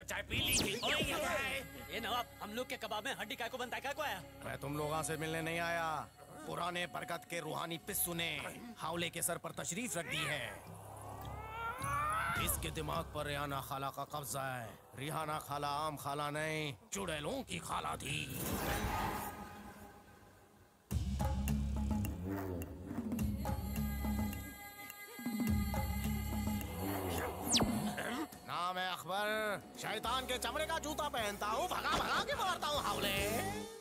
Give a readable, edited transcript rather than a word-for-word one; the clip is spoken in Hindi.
चाय पी ली थी। ओए ये क्या है? ये नवाब, हम लोग के कबाब में हड्डी काय को बनता है, काय को आया? मैं तुम लोगों से मिलने नहीं आया। पुराने बरगद के रूहानी पिस्सू ने हावले के सर पर तशरीफ रख दी है। इसके दिमाग पर रिहाना खाला का कब्जा है। रिहाना खाला आम खाला नहीं, चुड़ैलों की खाला थी। नाम है अकबर, शैतान के चमड़े का जूता पहनता हूँ, भगा भगा के मारता हूँ हावले।